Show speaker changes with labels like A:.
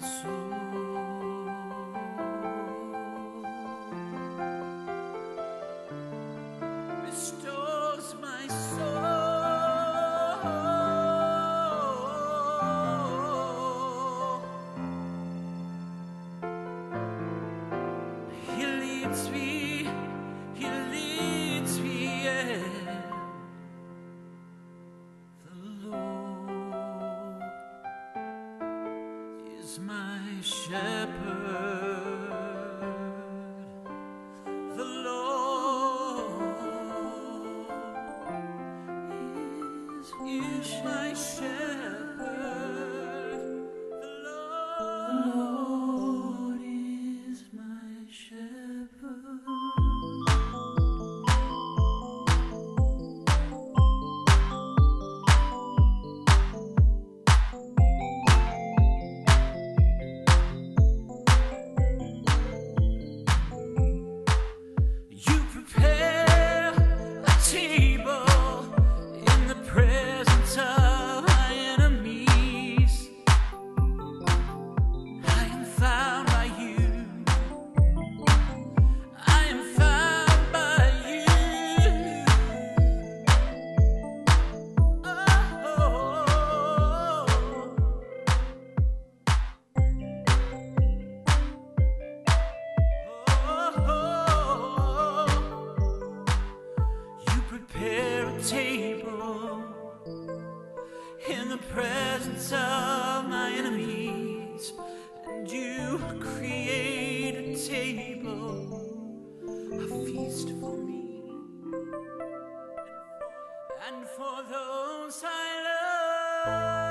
A: Restores my soul. He leads me, yeah. The Lord is my shepherd. The Lord is my shepherd. The Lord is my shepherd. You prepare a table in the presence of my enemies. I am found by you. I am found by you. You prepare a table in the presence of my enemies, and you create a table, a feast for me and for those I love.